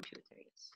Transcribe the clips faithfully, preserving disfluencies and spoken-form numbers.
computer. Yes.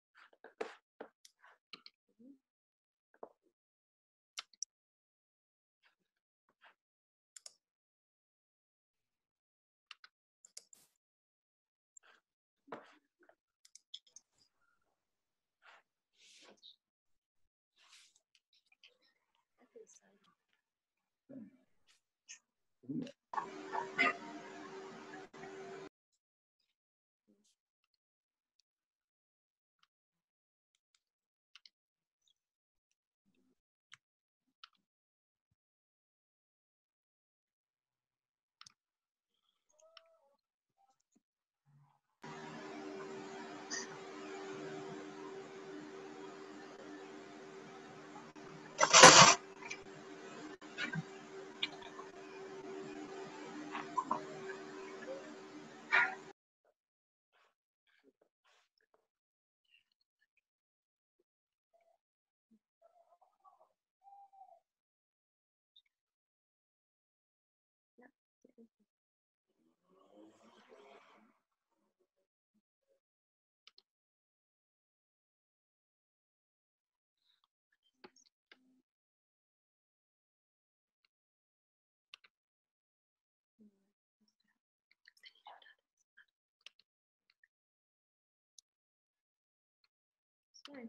Fine.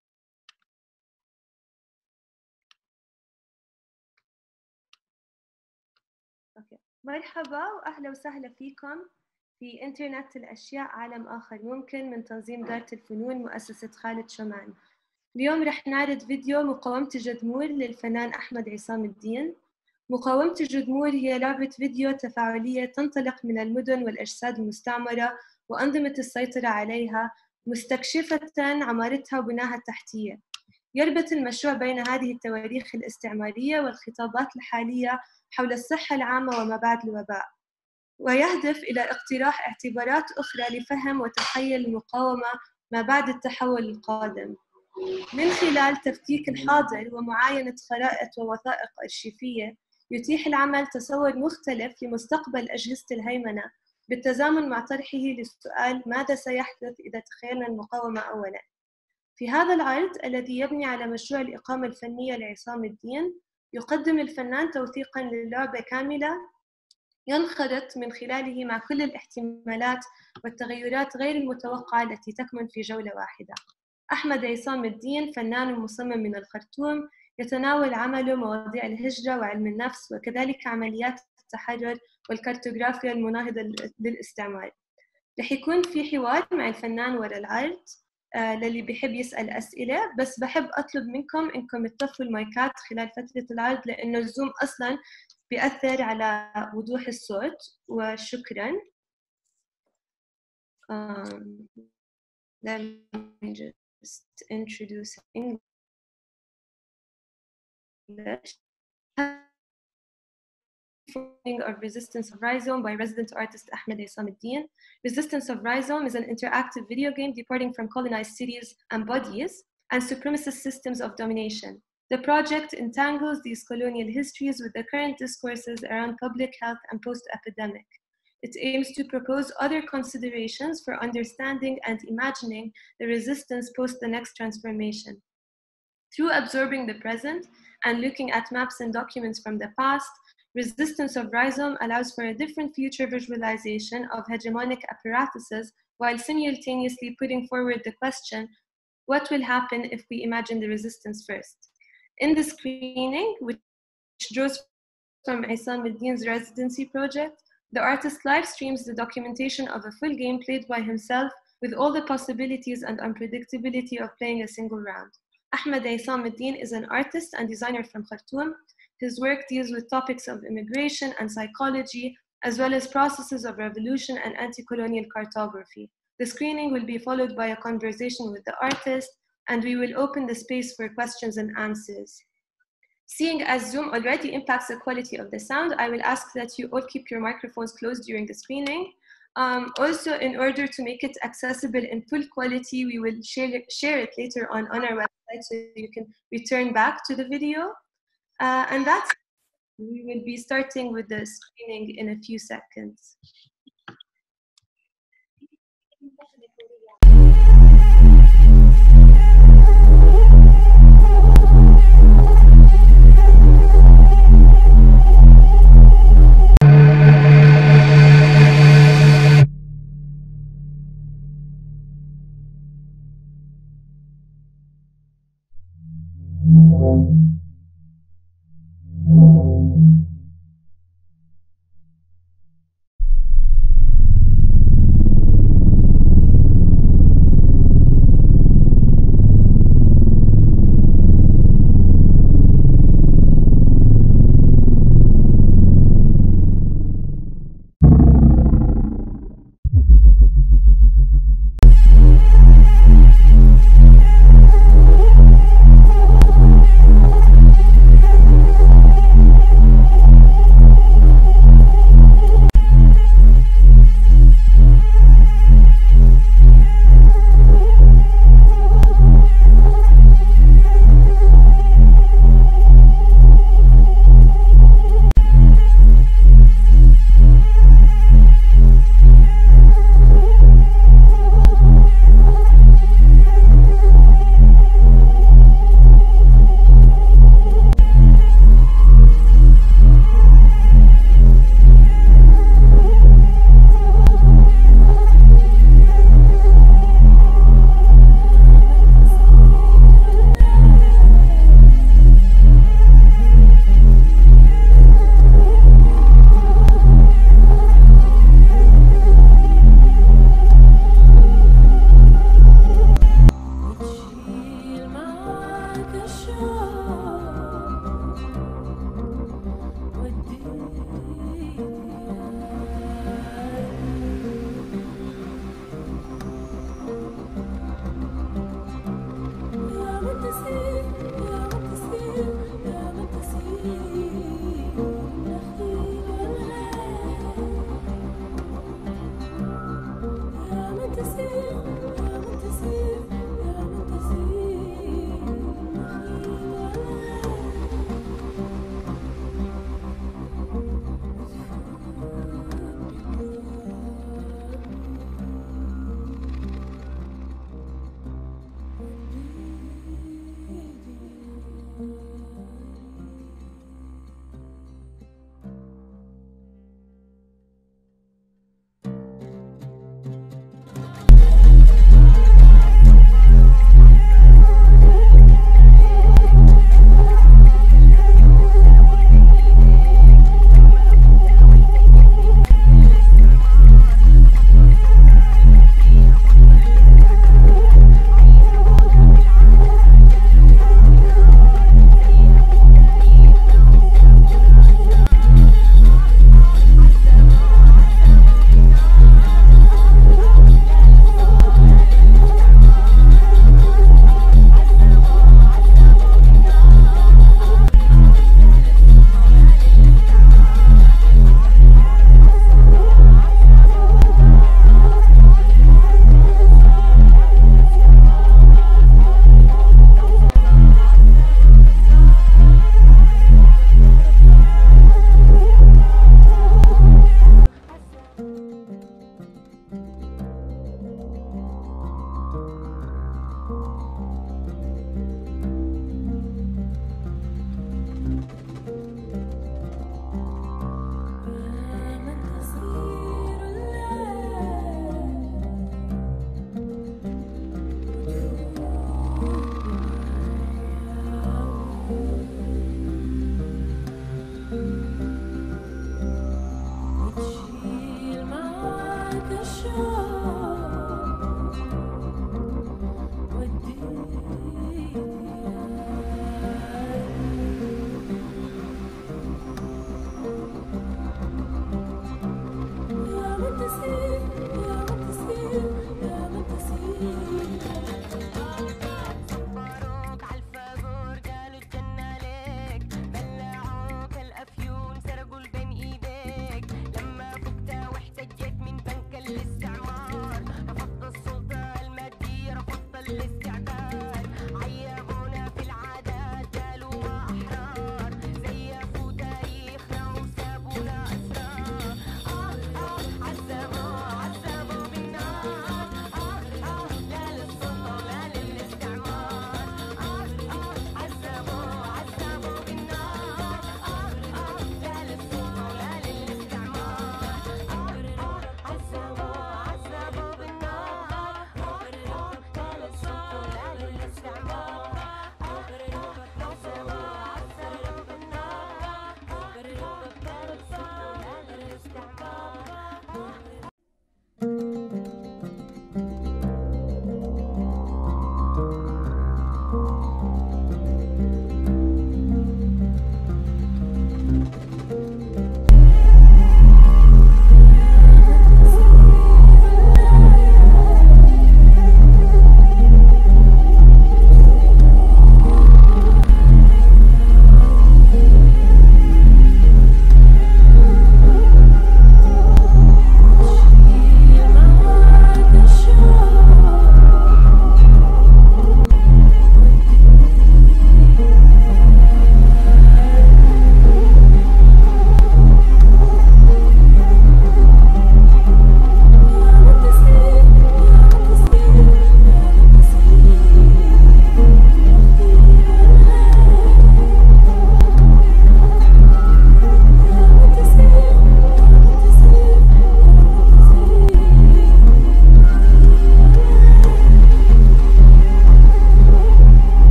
أوكي. مرحبا وأهلا وسهلا فيكم في إنترنت الأشياء عالم آخر ممكن من تنظيم دارة الفنون مؤسسة خالد شومان. اليوم رح نعرض فيديو مقاومة الجذمور للفنان أحمد عصام الدين. مقاومة الجذمور هي لعبة فيديو تفاعلية تنطلق من المدن والأجساد المستعمرة وأنظمة السيطرة عليها مستكشفة عمارتها وبناها التحتية. يربط المشروع بين هذه التواريخ الاستعمارية والخطابات الحالية حول الصحة العامة وما بعد الوباء، ويهدف إلى اقتراح اعتبارات أخرى لفهم وتخيل المقاومة ما بعد التحول القادم من خلال تفكيك الحاضر ومعاينة خرائط ووثائق أرشيفية. يتيح العمل تصور مختلف لمستقبل أجهزة الهيمنة بالتزامن مع طرحه للسؤال ماذا سيحدث إذا تخيلنا المقاومة أولاً. في هذا العرض الذي يبني على مشروع الإقامة الفنية لعصام الدين، يقدم الفنان توثيقاً للعبة كاملة ينخرط من خلاله مع كل الاحتمالات والتغيرات غير المتوقعة التي تكمن في جولة واحدة. أحمد عصام الدين فنان ومصمم من الخرطوم، يتناول عمله مواضيع الهجرة وعلم النفس وكذلك عمليات التحرر والكارتوغرافيا المناهضة للاستعمار. رح يكون في حوار مع الفنان وراء العرض آه للي بيحب يسأل أسئلة، بس بحب أطلب منكم إنكم تطفوا المايكات خلال فترة العرض لأنه الزوم أصلاً بيأثر على وضوح الصوت. وشكراً. um, let me just introduce English. Of Resistance of Rhizome by resident artist Ahmed Isam Eddin. Resistance of Rhizome is an interactive video game departing from colonized cities and bodies and supremacist systems of domination. The project entangles these colonial histories with the current discourses around public health and post-epidemic. It aims to propose other considerations for understanding and imagining the resistance post the next transformation. Through absorbing the present and looking at maps and documents from the past, Resistance of Rhizome allows for a different future visualization of hegemonic apparatuses while simultaneously putting forward the question, what will happen if we imagine the resistance first? In the screening, which draws from Isam Eddin's residency project, the artist live streams the documentation of a full game played by himself with all the possibilities and unpredictability of playing a single round. Ahmed Isam Eddin is an artist and designer from Khartoum. His work deals with topics of immigration and psychology, as well as processes of revolution and anti-colonial cartography. The screening will be followed by a conversation with the artist, and we will open the space for questions and answers. Seeing as Zoom already impacts the quality of the sound, I will ask that you all keep your microphones closed during the screening. Um, also, in order to make it accessible in full quality, we will share, share it later on on our website so you can return back to the video. Uh, and that's, we will be starting with the screening in a few seconds.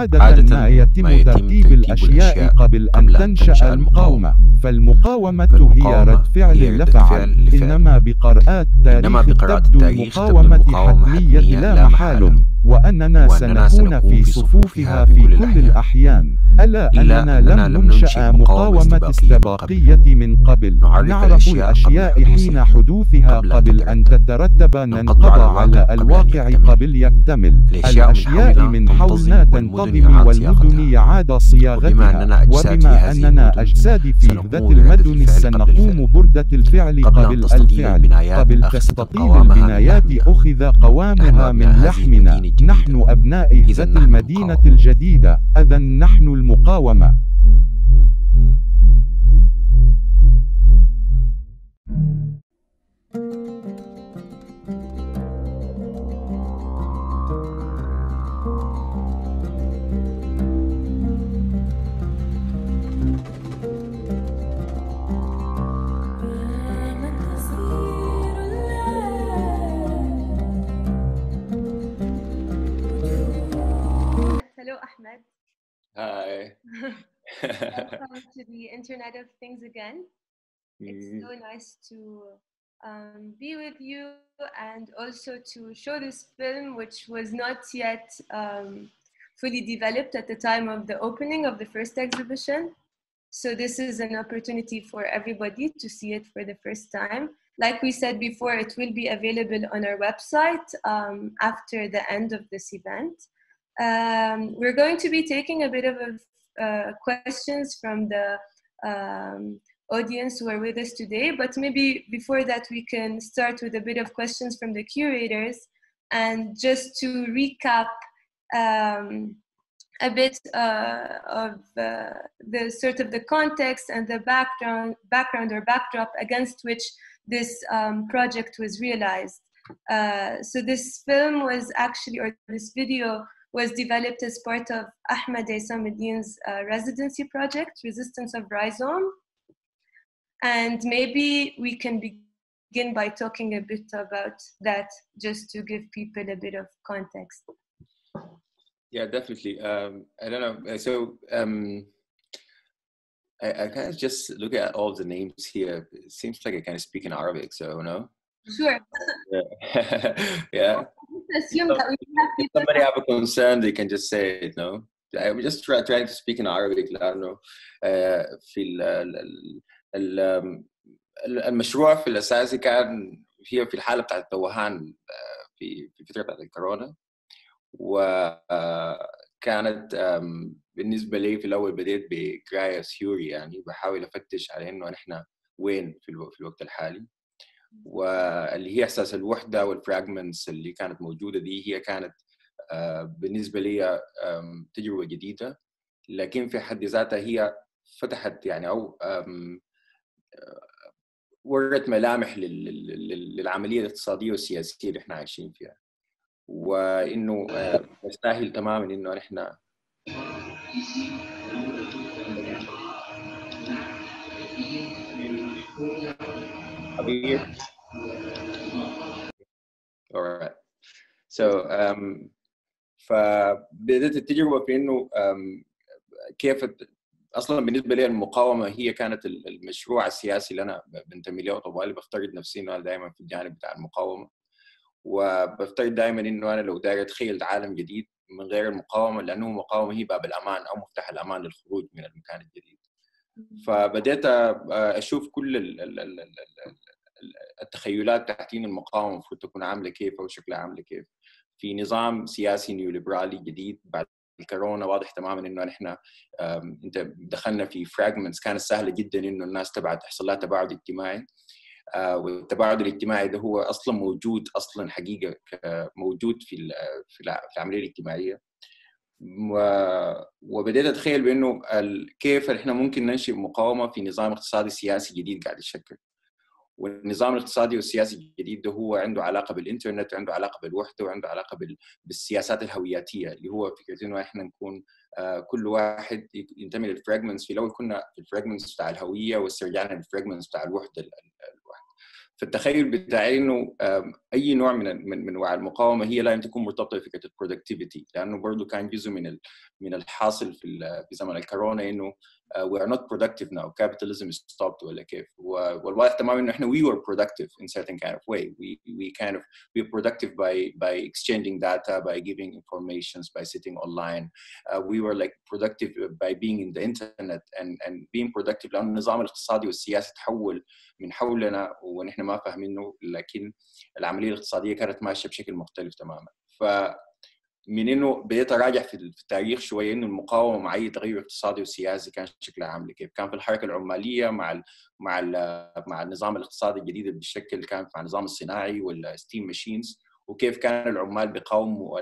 عادة ما يتم ترتيب الأشياء قبل أن تنشأ المقاومة، فالمقاومة هي رد فعل لا فعل، إنما بقراءات تاريخ تبدو المقاومة حتمية لا محال، وأننا سنكون في صفوفها في كل الأحيان. ألا أننا لم ننشأ مقاومة استباقية من قبل، نعرف الأشياء حين حدوثها قبل أن تترتب، ننقضى على الواقع قبل يكتمل. الأشياء من حولنا تنتظم والمدن يعاد صياغتها، وبما أننا أجساد في ذات المدن سنقوم بردة الفعل قبل الفعل. قبل تستطيل البنايات أخذ قوامها من لحمنا، نحن أبناء ذات المدينة الجديدة، إذن نحن المقاومة. Hello, Ahmed. Hi. Welcome to the Internet of Things again. It's Mm, so nice to um, be with you and also to show this film, which was not yet um, fully developed at the time of the opening of the first exhibition. So this is an opportunity for everybody to see it for the first time. Like we said before, it will be available on our website um, after the end of this event. Um, we're going to be taking a bit of a, uh, questions from the um, audience who are with us today, but maybe before that we can start with a bit of questions from the curators. And just to recap um, a bit uh, of uh, the sort of the context and the background, background or backdrop against which this um, project was realized. Uh, so this film was actually, or this video was developed as part of Ahmed Isamuddin's uh, residency project, Resistance of Rhizome. And maybe we can begin by talking a bit about that, just to give people a bit of context. yeah, definitely. Um, I don't know. uh, So um, I, I kind of just look at all the names here. It seems like I kind of speak in Arabic, so no. Sure. Yeah. yeah. Assume So that we have if people. somebody have a concern, they can just say it. No. I'm just try, trying to speak in Arabic. لأنه uh, في ال ال ال ال- المشروع في الأساس كان هي في الحالة بتاعت التوهان آه، في في فترة بتاعت الكورونا. وكانت بالنسبة لي في الأول بديت بقراية ثيوري، يعني بحاول أفتش على إنه نحن وين في, الو... في الوقت الحالي، واللي هي أساس الوحدة والفراغمنتس اللي كانت موجودة دي هي كانت بالنسبة لي تجربة جديدة، لكن في حد ذاتها هي فتحت يعني أو ورت ملامح لل... للعملية الاقتصادية والسياسية اللي احنا عايشين فيها، وانه يستاهل تماما انه نحن حبيب. alright. So um, فبدأت التجربة في انه um, كيف اصلا بالنسبه لي المقاومه هي كانت المشروع السياسي اللي انا بنتمي له، طوالي بفترض نفسي انه انا دائما في الجانب بتاع المقاومه، وبفترض دايما انه انا لو داير اتخيل عالم جديد من غير المقاومه، لانه المقاومه هي باب الامان او مفتاح الامان للخروج من المكان الجديد. فبديت اشوف كل التخيلات تحتين المقاومه المفروض تكون عامله كيف او شكلها عامله كيف في نظام سياسي نيوليبرالي جديد. بعد الكورونا واضح تماما انه نحن انت دخلنا في فراجمنتس كانت سهله جدا انه الناس تبعد تحصل لها تباعد اجتماعي، والتباعد الاجتماعي ده هو اصلا موجود اصلا حقيقه موجود في في العمليه الاجتماعيه. وبدأت اتخيل بانه كيف احنا ممكن ننشئ مقاومه في نظام اقتصادي سياسي جديد قاعد يتشكل، والنظام الاقتصادي والسياسي الجديد ده هو عنده علاقه بالانترنت وعنده علاقه بالوحده وعنده علاقه بالسياسات الهوياتيه، اللي هو فكره انه احنا نكون كل واحد ينتمي للفراجمنتس. في الاول كنا في الفراجمنتس بتاع الهويه واسترجعنا للفراجمنتس بتاع الوحده الوحده فالتخيل بتاعي انه اي نوع من من انواع المقاومه هي لازم تكون مرتبطه بفكره البرودكتيفيتي، لانه برضه كان جزء من من الحاصل في في زمن الكورونا انه Uh, we are not productive now. Capitalism is stopped ولا كيف؟ والواضح تماما انه احنا we were productive in certain kind of way. We we kind of we were productive by by exchanging data, by giving informations, by sitting online. Uh, we were like productive by being in the internet and and being productive لأن النظام الاقتصادي والسياسي تحول من حولنا ونحن ما فاهمينه، لكن العملية الاقتصادية كانت ماشية بشكل مختلف تماما. ف من انه بديت اراجع في التاريخ شويه انه المقاومه مع اي تغير اقتصادي وسياسي كان شكلها عامل كيف. كان في الحركه العماليه مع ال مع ال مع النظام الاقتصادي الجديد اللي بالشكل كان مع النظام الصناعي والستيم ماشينز، وكيف كان العمال بيقاوموا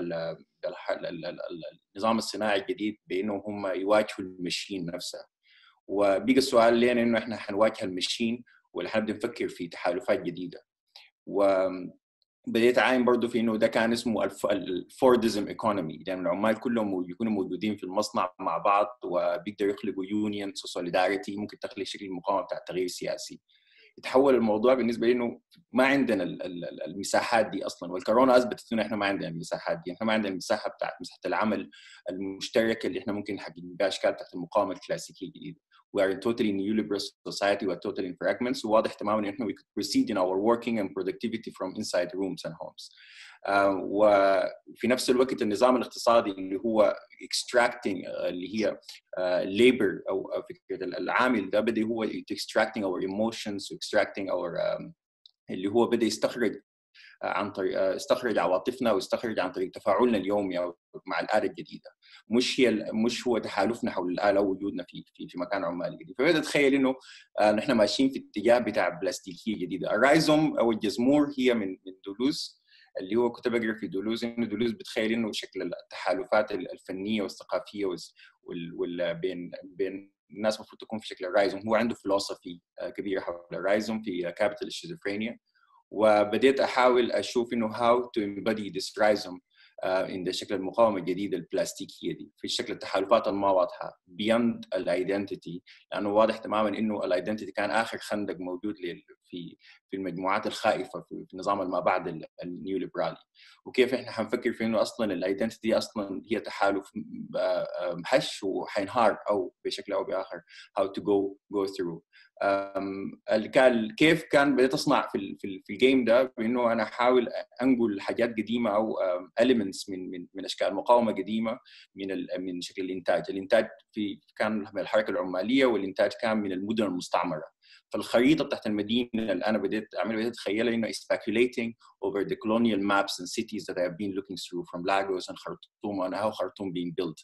النظام الصناعي الجديد بانهم هم يواجهوا المشين نفسها. وبقى السؤال لنا انه احنا حنواجه المشين ولا حنبدا نفكر في تحالفات جديده. و بديت اعاين برضه في انه ده كان اسمه الفوردزم ايكونومي، لان العمال كلهم يكونوا موجودين في المصنع مع بعض وبيقدروا يخلقوا يونيونز وسوليداريتي ممكن تخلق شكل المقاومه بتاع التغيير السياسي. يتحول الموضوع بالنسبه لي انه ما عندنا المساحات دي اصلا، والكورونا اثبتت انه احنا ما عندنا المساحات دي، احنا ما عندنا المساحه بتاعت مساحه العمل المشتركه اللي احنا ممكن نحقق بها اشكال تحت المقاومه الكلاسيكيه الجديده. We are in totally neoliberal society. We are totally in fragments. وواضح تماما إن إحنا we could proceed in our working and productivity from inside rooms and homes. Uh, وفي نفس الوقت النظام الاقتصادي اللي هو extracting uh, اللي هي uh, labor أو فكرة العامل ده بدأ هو extracting our emotions, extracting our um, اللي هو بدأ يستخرج عن طريق استخرج عواطفنا واستخرج عن طريق تفاعلنا اليومي مع الآلة الجديدة، مش هي مش هو تحالفنا حول الآلة ووجودنا في في في مكان عمالي جديد. فبدأت اتخيل انه نحن ماشيين في اتجاه بتاع بلاستيكيه جديده. الرايزوم او الجزمور هي من من دولوز، اللي هو كنت بقرا في دولوز انه دولوز بتخيل انه شكل التحالفات الفنيه والثقافيه وال بين بين الناس المفروض تكون في شكل الرايزوم. هو عنده فلسفي كبيره حول الرايزوم في كابيتال الشيزوفرينيا، وبديت احاول اشوف انه how to embody this rhizome in the شكل المقاومه الجديده البلاستيكيه دي في شكل التحالفات الما واضحه beyond الايدنتيتي، لانه واضح تماما انه الايدنتيتي كان اخر خندق موجود في في المجموعات الخائفه في النظام ما بعد النيوليبرالي. وكيف احنا حنفكر في انه اصلا الايدنتيتي اصلا هي تحالف هش وحينهار او بشكل او باخر how to go go through. كيف كان بديت اصنع في في الجيم ده بانه انا احاول انقل حاجات قديمه او elements من من من اشكال مقاومه قديمه من من شكل الانتاج. الانتاج في كان من الحركه العماليه والانتاج كان من المدن المستعمره. فالخريطه بتاعت المدينه اللي انا بديت اعمل بديت اتخيلها انه speculating over the colonial maps and cities that I have been looking through from Lagos and Khartoum and how Khartoum being built.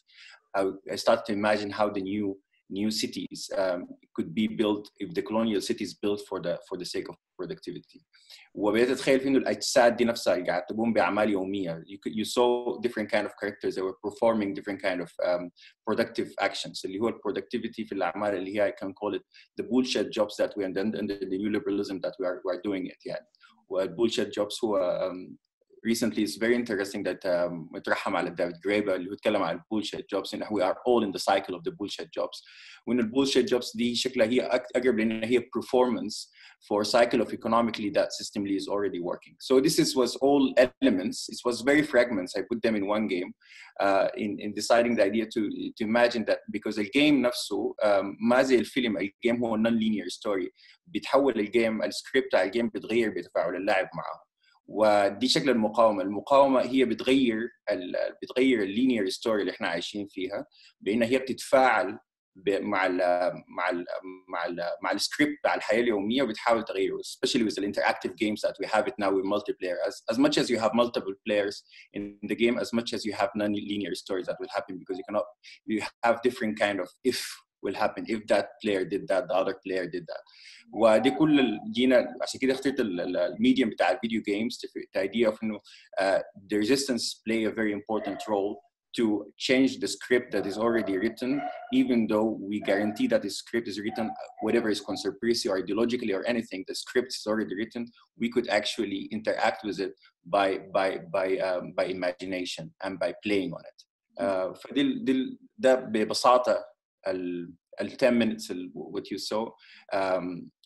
I started to imagine how the new new cities um, could be built if the colonial cities built for the for the sake of productivity. وبدأت أتخيل إنه الأجساد دي نفسها اللي قاعدة تقوم بأعمال يومية. You, you saw different kind of characters that were performing different kind of um, productive actions. اللي هو productivity في الأعمال اللي هي I can call it the bullshit jobs that we and under the neoliberalism that we are we are doing it يعني. والbullshit jobs هو um, recently it's very interesting that um, مترحم على ديفيد جريبر اللي هو اتكلم عن bullshit jobs إنه we are all in the cycle of the bullshit jobs. وإن الbullshit jobs دي شكلها هي أقرب لأن هي performance for a cycle of economically that systemly is already working. So this is was all elements. It was very fragments. I put them in one game uh, in in deciding the idea to to imagine that because the game نفسه um, ما زي الفيلم. الجيم هو non-linear story. بيتحول الجيم السكريبت على الجيم بيتغير بتفاعل اللاعب معه. ودي شكل المقاومه. المقاومه هي بتغير بتغير اللينير ستوري اللي احنا عايشين فيها بان هي بتتفاعل مع ال مع ال مع ال مع السكريبت بتاع الحياه اليوميه وبتحاول تغيره. especially with the interactive games that we have it now with multiplayer. As as much as you have multiple players in the game, as much as you have non-linear stories that will happen because you cannot you have different kind of if will happen if that player did that the other player did that. ودي كل جينا عشان كده اخترت الميديم بتاع الفيديو جيمز the idea of انه uh, the resistance play a very important role to change the script that is already written, even though we guarantee that the script is written, whatever is conspiracy or ideologically or anything, the script is already written. We could actually interact with it by by by um, by imagination and by playing on it. Uh, فدي دي ده ببساطة ال ال ten minutes what you saw um,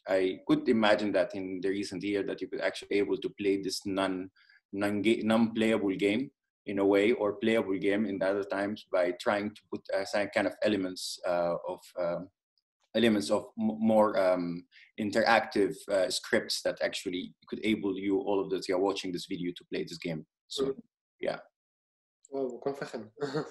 I could imagine that in the recent year that you could actually be able to play this non non non-playable game in a way, or playable game in the other times by trying to put uh, some kind of elements uh, of um, elements of m- more um, interactive uh, scripts that actually could enable you, all of those who are watching this video, to play this game. So yeah. واو كان فخم.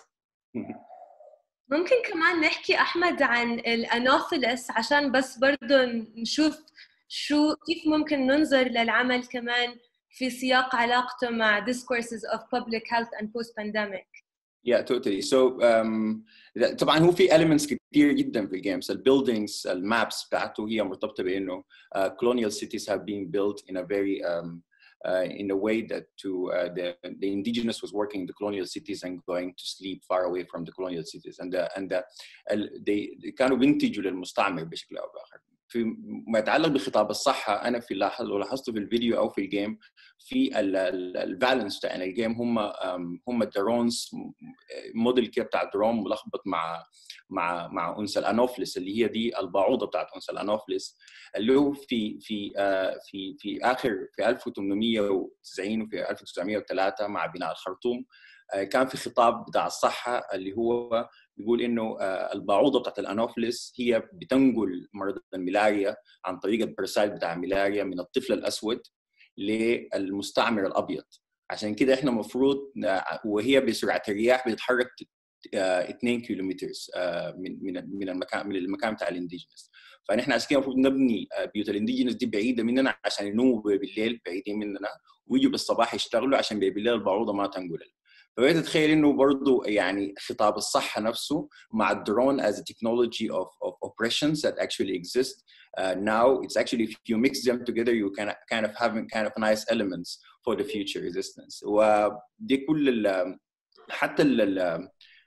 ممكن كمان نحكي أحمد عن الأنوفيلس عشان بس برضو نشوف شو كيف ممكن ننظر للعمل كمان في سياق علاقته مع discourses of public health and post-pandemic. Yeah, totally. So um, طبعا هو في elements كتير جدا في الجيمز. ال buildings, ال maps بتاعته هي مرتبطة بأنه uh, colonial cities have been built in a very um, uh, in a way that to uh, the the indigenous was working in the colonial cities and going to sleep far away from the colonial cities, and the, and the, they كانوا بينتجوا للمستعمر بشكل أو بآخر. في ما يتعلق بخطاب الصحة، أنا في لاحظ ولاحظته في الفيديو أو في الجيم، في الفالنس بتاع الجيم هم هم الدرونز، موديل كده بتاع الدرون ملخبط مع مع مع أنثى الأنوفلس اللي هي دي البعوضة بتاعت أنثى الأنوفلس، اللي هو في في في في آخر في ألف وثمانمائة وتسعين وفي ألف وتسعمائة وثلاثة مع بناء الخرطوم كان في خطاب بتاع الصحة اللي هو بيقول إنه البعوضة بتاعت الأنوفلس هي بتنقل مرض الملاريا عن طريق البرسايل بتاع الملاريا من الطفل الأسود للمستعمر الأبيض. عشان كده إحنا مفروض وهي بسرعة الرياح بتتحرك اثنين كيلومتر من من من المكان من المكان بتاع الانديجينس. فنحن عشان كده المفروض نبني بيوت الانديجينس دي بعيدة مننا عشان ينوموا بالليل بعيدين مننا، ويجوا بالصباح يشتغلوا عشان بالليل البعوضة ما تنقل. فبقيت اتخيل انه برضو يعني خطاب الصحه نفسه مع الدرون as a technology of of oppressions that actually exist uh, now. It's actually if you mix them together you can kind of having kind of nice elements for the future resistance. ودي كل ال حتى ال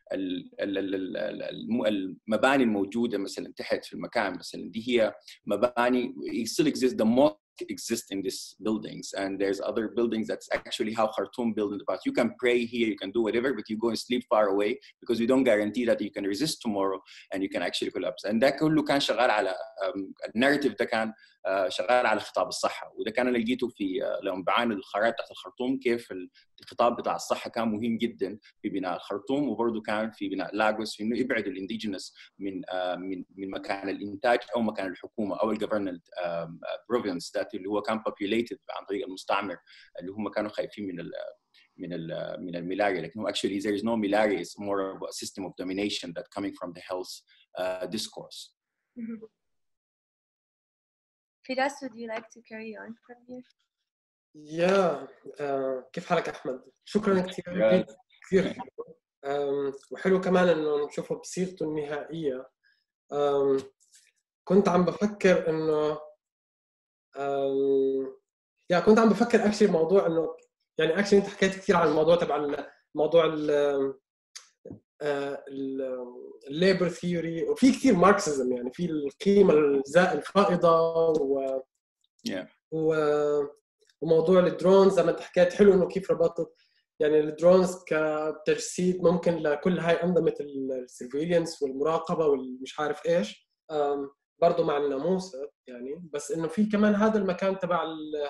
المباني الموجوده مثلا تحت في المكان مثلا دي هي مباني it still exists. The mosque exist in these buildings, and there's other buildings that's actually how Khartoum built in the past. You can pray here, you can do whatever, but you go and sleep far away because you don't guarantee that you can resist tomorrow and you can actually collapse. And ده كله كان شغال على الناريتيف، ده كان شغال على خطاب الصحة. وده كان اللي لقيته في لما بعين الخرائط بتاعت الخرطوم كيف الخطاب بتاع الصحة كان مهم جدا في بناء الخرطوم، وبرضه كان في بناء لاغوس في إنه يبعد الانديجينس من من من مكان الإنتاج أو مكان الحكومة أو الجفرنال بروفينس ده اللي هو كان populated عن طريق المستعمر اللي هم كانوا خايفين من ال من ال من الملاريا. لكن هو actually there is no malaria, it's more of a system of domination that coming from the health uh, discourse. Firas, would you like to carry on from here? يا uh, كيف حالك أحمد؟ شكراً كثير كثير um, وحلو كمان إنه نشوفه بصيغته النهائية. um, كنت عم بفكر إنه um, يا كنت عم بفكر أكشلي موضوع إنه يعني أكشلي أنت حكيت كثير عن الموضوع تبع الموضوع ال الليبر ثيوري، وفي كثير ماركسيزم يعني في القيمة الفائضة و yeah. و وموضوع الدرونز زي ما انت حكيت حلو انه كيف ربطت يعني الدرونز كتجسيد ممكن لكل هاي انظمه السيرفيلينس والمراقبه والمش عارف ايش برضه مع الناموسه يعني، بس انه في كمان هذا المكان تبع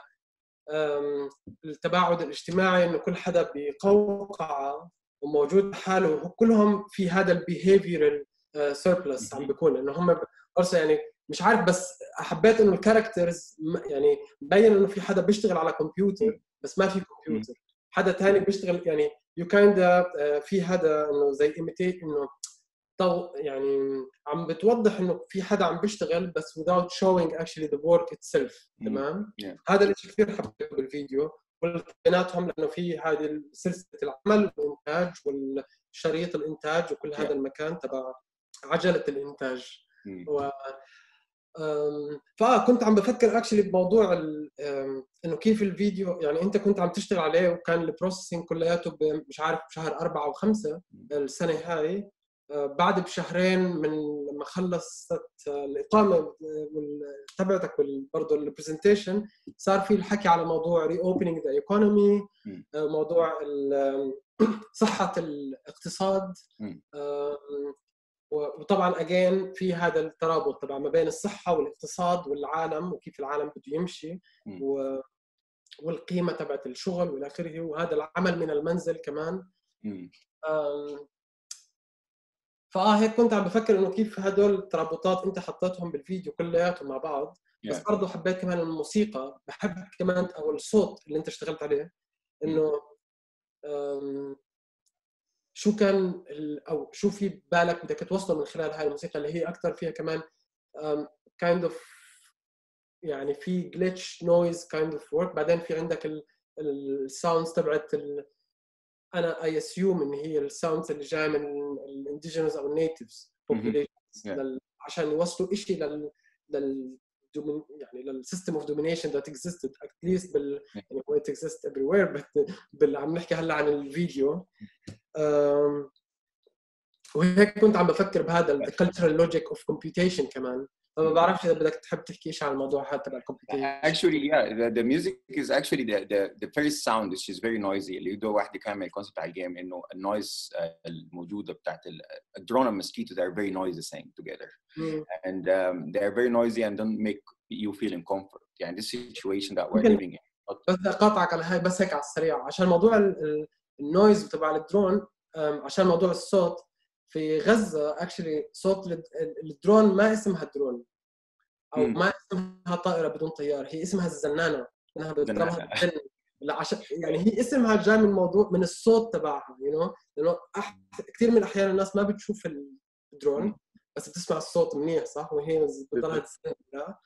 التباعد الاجتماعي انه كل حدا بقوقعه وموجود حاله وكلهم في هذا البيهيفيرال سيربلس عم بيكون انه هم ارسل يعني مش عارف، بس حبيت انه الكاركترز يعني مبين انه في حدا بيشتغل على كمبيوتر بس ما في كمبيوتر، حدا ثاني بيشتغل يعني يو كايندا في هذا انه زي ايميتيت انه طو يعني عم بتوضح انه في حدا عم بيشتغل بس without showing actually the work itself. تمام yeah. هذا الشيء كثير حبيته بالفيديو بيناتهم لانه في هذه سلسله العمل والانتاج والشريط الانتاج وكل yeah. هذا المكان تبع عجله الانتاج mm. و فكنت عم بفكر اكشلي بموضوع انه كيف الفيديو يعني انت كنت عم تشتغل عليه وكان البروسيسنج كلياته مش عارف بشهر أربعة وخمسة السنه هاي، بعد بشهرين من لما خلصت الاقامه تبعتك برضه البرزنتيشن صار في الحكي على موضوع ري اوبننج ذا ايكونومي، موضوع صحه الاقتصاد وطبعا اجين في هذا الترابط تبع ما بين الصحه والاقتصاد والعالم وكيف العالم بده يمشي و... والقيمه تبعت الشغل والى اخره، وهذا العمل من المنزل كمان. أم... فاه هيك كنت عم بفكر انه كيف هدول الترابطات انت حطيتهم بالفيديو كلياتهم مع بعض. بس yeah. برضه حبيت كمان الموسيقى، بحب كمان او الصوت اللي انت اشتغلت عليه، انه شو كان او شو في بالك بدك توصله من خلال هاي الموسيقى اللي هي اكثر فيها كمان كايند اوف يعني في جليتش نويز كايند اوف ورك. بعدين في عندك الساوندز تبعت انا اي اسيوم ان هي الساوندز اللي جايه من الانديجينوس او النيتيفز بوبوليشن عشان يوصلوا شيء لل لل يعني للسيستم اوف دومينيشن ذات اكزيستد اتليست بال يعني هو اكزيست ايفري وير، بس بال عم نحكي هلا عن الفيديو. وهيك كنت عم بفكر بهذا الكالتشرال لوجيك اوف كومبيوتيشن كمان. فما بعرفش اذا بدك تحب تحكي شيء عن الموضوع هذا تبع الكومبيوتيشن. Actually yeah the, the music is actually the the the first sound which is very noisy. اللي هو واحد كان من الكونسبت على الجيم انه النويز الموجوده بتاعت الدرون والمسكيتو they are very noisy saying together mm. and um, they are very noisy and don't make you feel in comfort. يعني this situation that we're living in. بس بدي اقاطعك على هاي بس هيك على السريع عشان موضوع النويز تبع الدرون. عشان موضوع الصوت في غزة اكشلي صوت الدرون ما اسمها درون او ما اسمها طائرة بدون طيار، هي اسمها الزنانة انها بتضربها عشان يعني هي اسمها جاي من موضوع من الصوت تبعها يو نو لانه كثير من الاحيان الناس ما بتشوف الدرون بس بتسمع الصوت منيح صح وهي بتضلها تستنى.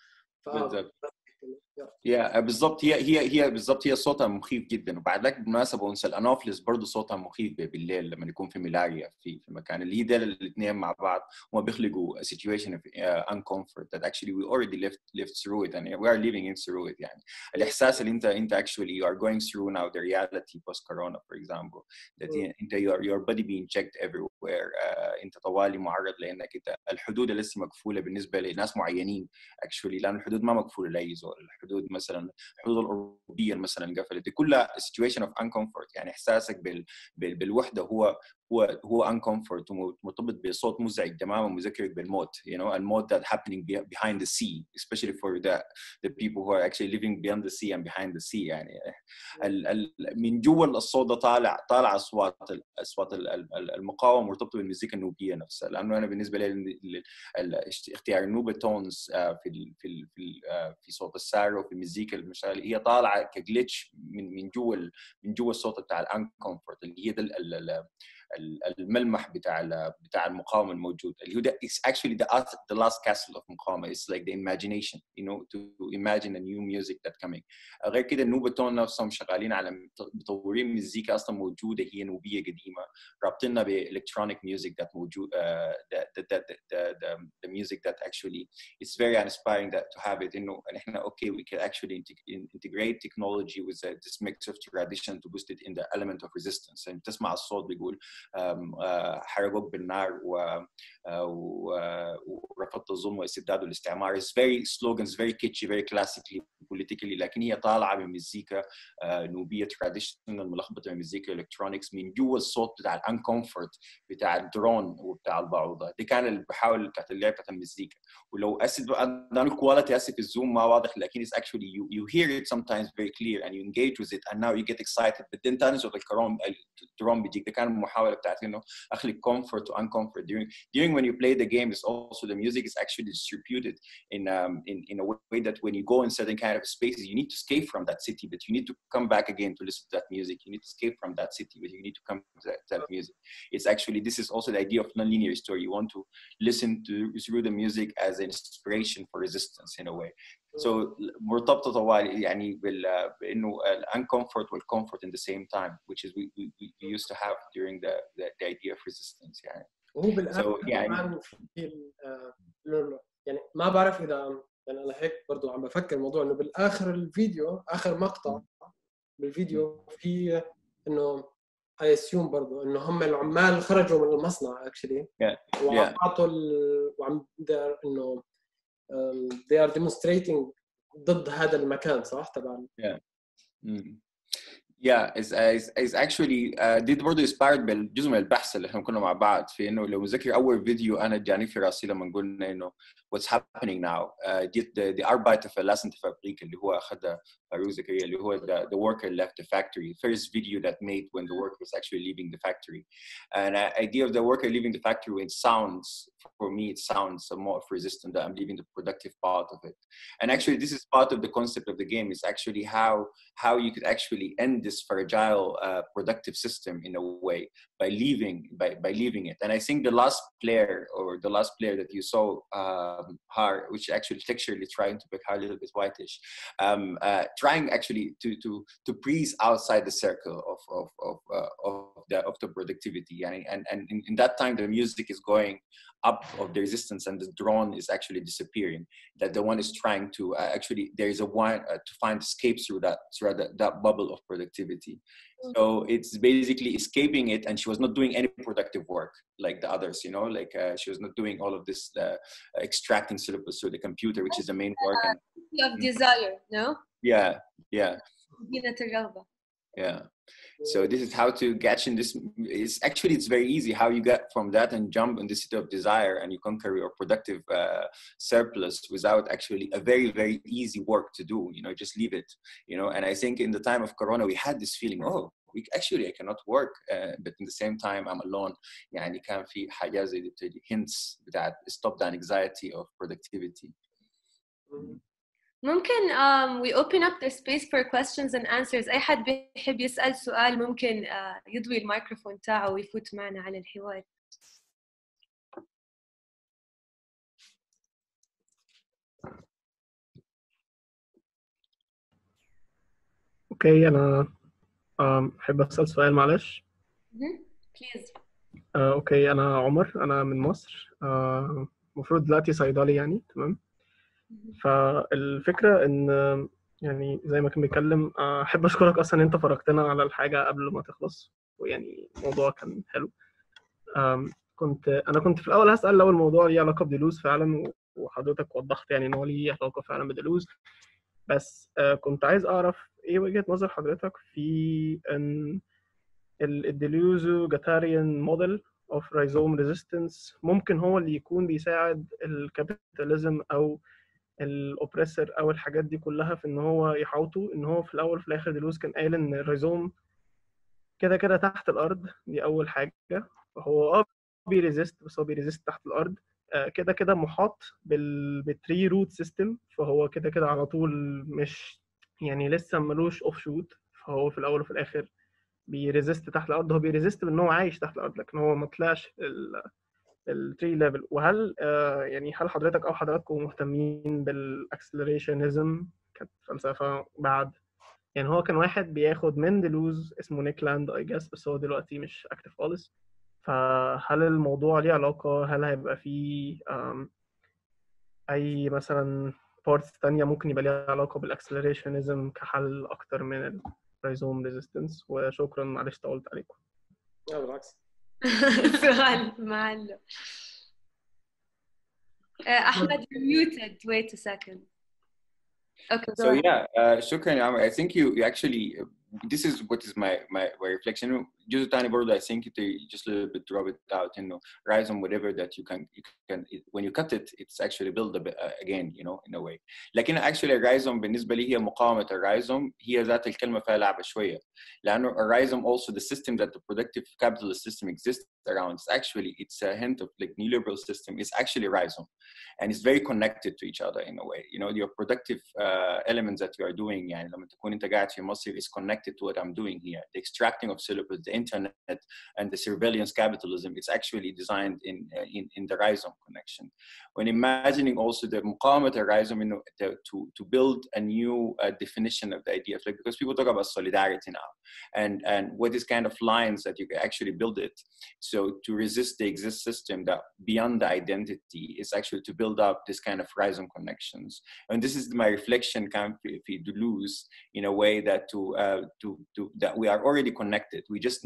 يا بالضبط هي هي هي بالضبط هي صوتها مخيف جدا. وبعد لك بالمناسبه انسى الانوفلس برضه صوتها مخيف بالليل لما يكون في ملاريا في في مكان اللي هي ده الاثنين مع بعض وما بيخلقوا a situation of uh, uncomfort that actually we already lived lived through it and we are living in through it. يعني الاحساس اللي انت انت actually you are going through now the reality post corona for example that انت your your body being checked everywhere uh, انت طوالي معرض لانك انت الحدود لسه مقفوله بالنسبه لناس معينين actually لان الحدود ما مقفوله لاي زول. الحدود مثلا الحدود الاوروبيه مثلا انقفلت، دي كلها situation of uncomfort. يعني احساسك بال بالوحده هو هو هو uncomfort ومرتبط بصوت مزعج تماما مذكرك بالموت. you know الموت that happening behind the sea especially for the the people who are actually living beyond the sea and behind the sea. يعني ال ال من جوا الصوت ده طالع طالع اصوات اصوات المقاومه مرتبطه بالمزيكا النوبيه نفسها. لانه انا بالنسبه لي اختيار النوبه تونز في ال في ال في, في صوت السارو وفي المزيكا المشغله هي طالعه كجليتش من من جوا من جوا الصوت بتاع الانكمفورت اللي هي ده الملمح بتاع بتاع المقاومه الموجود اللي هو ده it's actually the the last castle of مقاومه. it's like the imagination you know to imagine a new music that coming. غير كده النوبة تون نفسهم شغالين على مطورين مزيكا اصلا موجوده هي نوبيه قديمه رابطينها بالكترونيك music that موجود uh, the, the, the, the, the, the music that actually it's very inspiring that to have it انه احنا okay we can actually integrate technology with uh, this mix of tradition to boost it in the element of resistance. يعني تسمع الصوت بيقول حرقوك بالنار ورفضت الظلم والاستبداد والاستعمار. It's very slogans very kitschy very classically politically لكن هي طالعه من مزيكا نوبيه traditional ملخبطه من مزيكا الكترونيكس من جوا الصوت بتاع الانكمفورت بتاع الدرون وبتاع البعوضه. دي كان اللي بحاول بتاعت اللعبه بتاعت المزيكا. ولو اسف انا الكواليتي اسف الزوم ما واضح لكن it's actually you you hear it sometimes very clear and you engage with it and now you get excited but then تاني صوت الكرون الدرون بيجيك. ده كان المحاوله بتاعت انه اخلي comfort to uncomfort during during when you play the game. Is also the music is actually distributed in um, in in a way that when you go in certain kind of spaces you need to escape from that city but you need to come back again to listen to that music. You need to escape from that city but you need to come to that, that music. It's actually this is also the idea of non-linear story. You want to listen to through the music as an inspiration for resistance in a way. So مرتبطة طوالي يعني بإنه uncomfort والcomfort in the same time which is we, we, we used to have during the, the, the idea of resistance. يعني وهو بالآخر so, يعني في يعني ما بعرف إذا يعني أنا هيك برضو عم بفكر موضوع إنه بالآخر الفيديو آخر مقطع بالفيديو في إنه I assume برضو إنه هم العمال خرجوا من المصنع actually yeah. وعطوا yeah. وعم إنه Um, they are demonstrating ضد هذا المكان صح طبعا. yeah. mm. Yeah, is is is actually uh, دي برضه inspired بالجزء من البحث اللي احنا كنا مع بعض في انه لو مذكر اول فيديو انا جاني في راسي لما قلنا انه what's happening now uh, دي the, the Arbeiter verlassen die Fabrik اللي هو اخذها فاروق زكريا اللي هو the, the worker left the factory, first video that made when the worker was actually leaving the factory. And the uh, idea of the worker leaving the factory, when it sounds, for me it sounds more of resistance that I'm leaving the productive part of it. And actually this is part of the concept of the game, is actually how how you could actually end this fragile uh, productive system in a way by leaving by, by leaving it. And I think the last player or the last player that you saw um, her, which actually texturally trying to make her a little bit whitish, um, uh, trying actually to to to breathe outside the circle of of of, uh, of the of the productivity. And and, and in, in that time the music is going up of the resistance and the drone is actually disappearing. That the one is trying to uh, actually there is a one uh, to find escape through that through that, that bubble of productivity. So it's basically escaping it, and she was not doing any productive work like the others, you know, like uh, she was not doing all of this uh, extracting syllabus through the computer, which is the main work. And, of desire, no? yeah, yeah, yeah. So this is how to catch in this. It's actually it's very easy how you get from that and jump in the city of desire, and you conquer your productive uh, surplus without actually a very very easy work to do. You know, just leave it. You know, and I think in the time of Corona we had this feeling, oh, we actually I cannot work, uh, but in the same time I'm alone. يعني كان في حاجة زي دي بتجي hints that stop the anxiety of productivity. ممكن um, we open up the space for questions and answers. أي حد بيحب يسأل سؤال ممكن uh, يضوي الميكروفون تاعه ويفوت معنا على الحوار. اوكي انا احب اسال سؤال معلش. بليز. آه، اوكي انا عمر، انا من مصر، المفروض آه، دلوقتي صيدلي يعني. تمام. فالفكره ان يعني زي ما كان بيتكلم، احب اشكرك اصلا ان انت فرجتنا على الحاجه قبل ما تخلص، ويعني الموضوع كان حلو. كنت انا كنت في الاول هسال لو الموضوع ليه علاقه بدلوز فعلا، وحضرتك وضحت يعني ان هو ليه علاقه فعلا بدلوز، بس كنت عايز اعرف ايه وجهه نظر حضرتك في ان الديلوزو جاتاريان موديل اوف رايزوم ريزيستنس ممكن هو اللي يكون بيساعد الكابيتاليزم او الاوبريسور او الحاجات دي كلها في ان هو يحاوطوا. ان هو في الاول وفي الاخر ديلوز كان قايل ان الرايزوم كده كده تحت الارض، دي اول حاجه. فهو اه بيريزيست، بس هو بيريزيست تحت الارض، آه كده كده محاط بالتري روت سيستم، فهو كده كده على طول مش يعني لسه ملوش اوف شوت. فهو في الاول وفي الاخر بيريزيست تحت الارض، هو بيريزيست بان هو عايش تحت الارض، لكن هو ما طلعش التري ليفل. وهل آه يعني هل حضرتك او حضراتكم مهتمين بالاكسلريشنزم كفلسفه بعد؟ يعني هو كان واحد بياخد من ديلوز اسمه نيك لاند اي جاس، بس هو دلوقتي مش اكتف خالص. فهل الموضوع ليه علاقه؟ هل هيبقى فيه اي مثلا بارتس ثانيه ممكن يبقى ليها علاقه بالاكسلريشنزم كحل اكتر من الرايزوم ريزيستنس؟ وشكرا، معلش طولت عليكم. لا بالعكس. سؤال معلم. احمد muted. Wait a second. Okay. So yeah, uh, شكرا يا عمر. I think you, you actually this is what is my my, my reflection. جزء تاني برضه I think it just a little bit drop it out, you know, rhizome whatever that you can you can it, when you cut it it's actually build a bit, uh, again, you know, in a way. لكن actually الرايزوم بالنسبة لي هي مقاومة الرايزوم، هي ذات الكلمة فيها لعبة شوية، لأنه الرايزوم also the system that the productive capitalist system exists around is actually it's a hint of like neoliberal system is actually rhizome, and it's very connected to each other in a way. You know, your productive uh, elements that you are doing يعني لما تكون أنت قاعد في مصر is connected to what I'm doing here. The extracting of syllabus, the internet, and the surveillance capitalism, it's actually designed in uh, in, in the rhizome connection. When imagining also the muqawamat rhizome, you know, to, to to build a new uh, definition of the idea of like, because people talk about solidarity now, and and what is kind of lines that you can actually build it. So to resist the exist system that beyond the identity is actually to build up this kind of rhizome connections. And this is my reflection kind of if we lose in a way that to uh, to to that we are already connected. We just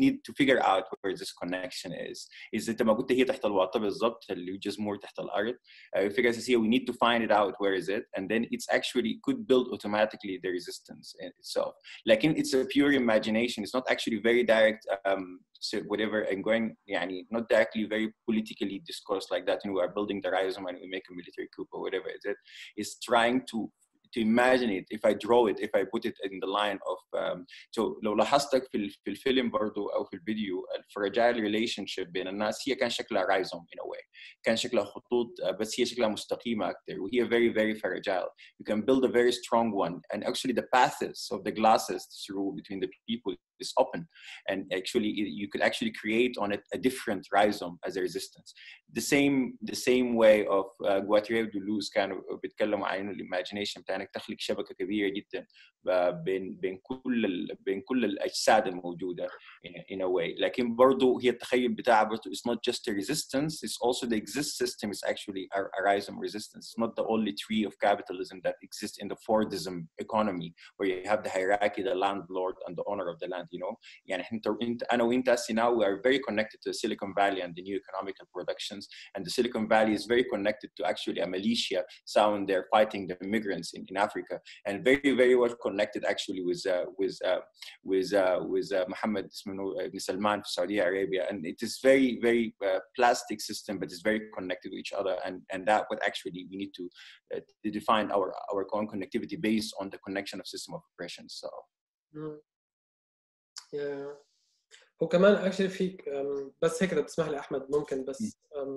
need to figure out where this connection is. is انت ما قلت هي تحت الواطه بالضبط اللي just more تحت الارض. الفكره الاساسيه we need to find it out where is it, and then it's actually could build automatically the resistance in itself. Like it's a pure imagination. It's not actually very direct. Um, so whatever and going, يعني not directly very politically discourse like that. And we are building the rhizome and we make a military coup or whatever it is. Is trying to to imagine it, if I draw it, if I put it in the line of um, so لو لاحظتك في في الفيلم برضو أو في الفيديو الفراجايل relationship بين الناس هي كان شكلها rhizome in a way. كان شكلها خطوط بس هي شكلها مستقيمة أكتر وهي very very fragile. You can build a very strong one, and actually the paths of the glasses through between the people is open, and actually you could actually create on it a different rhizome as a resistance. The same the same way of uh, Guattari Deleuze كانوا بيتكلموا عن الإيماجينيشن بتاعنا تخلق شبكة كبيرة جدا بين بين كل ال... بين كل الأجساد الموجودة in, in a way. لكن برضو هي التخيل بتاعها برضو it's not just a resistance, it's also the exist system is actually a, a rhizome resistance. It's not the only tree of capitalism that exists in the Fordism economy where you have the hierarchy, the landlord and the owner of the land, you know. يعني انت أنا وإنت now we are very connected to the Silicon Valley and the new economical productions, and the Silicon Valley is very connected to actually a militia sound there fighting the immigrants in, in Africa, and very very well connected actually with uh, with uh, with uh, with uh, Mohammed ibn Salman في Saudi Arabia, and it is very very uh, plastic system, but it's very connected to each other, and and that what actually we need to, uh, to define our our own connectivity based on the connection of system of oppression. So mm. yeah. هو كمان actually في بس هيك إذا بتسمح لي أحمد ممكن بس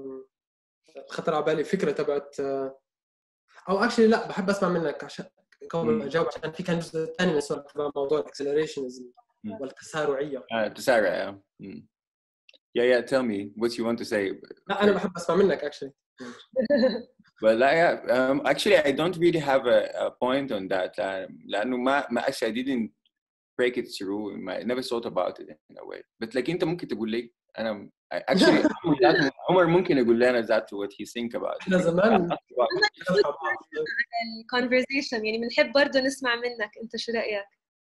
خطر على بالي فكرة تبعت أو actually لا بحب أسمع منك عشان قبل ما أجاوب عشان في كان جزء ثاني من السؤال تبع موضوع الأكسلريشنزم والتسارعية. آه تسارع. Yeah yeah tell me what you want to say. لا أنا بحب أسمع منك actually. Well, yeah, um, actually I don't really have a, a point on that. Uh, لأنه ما ما actually I didn't break it through. I never thought about it in a way. But like أنت ممكن تقول لي أنا actually عمر ممكن يقول لنا ذات what he think about. إحنا زمان conversation يعني بنحب برضه نسمع منك أنت شو رأيك؟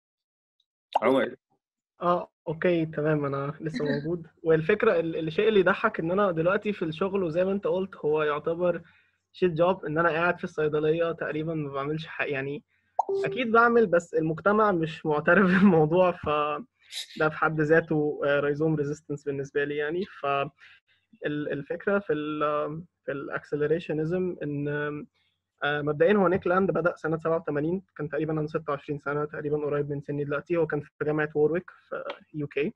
عمر. اه اوكي تمام انا لسه موجود. والفكره الشيء اللي يضحك ان انا دلوقتي في الشغل وزي ما انت قلت هو يعتبر شيت جوب ان انا قاعد في الصيدليه تقريبا ما بعملش حاجه يعني اكيد بعمل بس المجتمع مش معترف بالموضوع فده في حد ذاته رايزوم ريزيستنس بالنسبه لي يعني. فالفكره في ال في الاكسلريشنزم ان مبدئيا هو نيكلاند بدأ سنة سبعة وثمانين كان تقريبا عنده ستة وعشرين سنة تقريبا قريب من سني دلوقتي. هو كان في جامعة وورويك في يو كي.